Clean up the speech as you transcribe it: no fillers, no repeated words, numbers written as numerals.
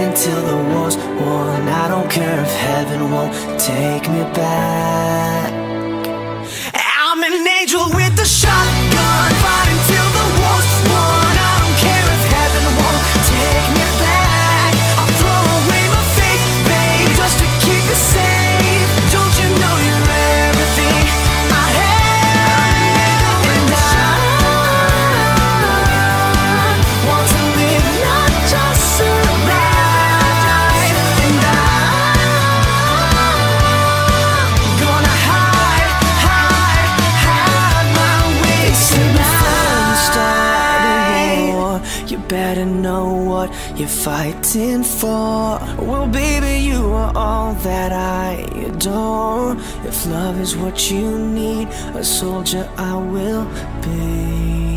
until the war's won. I don't care if heaven won't take me back. I'm an angel with a shotgun, fighting till the war's won. I don't care if heaven won't take me back. I'll throw away my faith, babe, just to keep you safe. Don't you know you're everything I have? And I want to live, not just survive. And I'm gonna hide my way tonight. You better know what you're fighting for. Well, baby, you are all that I adore. If love is what you need, a soldier I will be.